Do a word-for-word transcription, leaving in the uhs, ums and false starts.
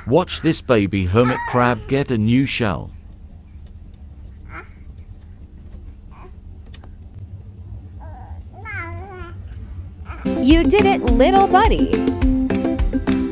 Watch this baby hermit crab get a new shell. You did it, little buddy.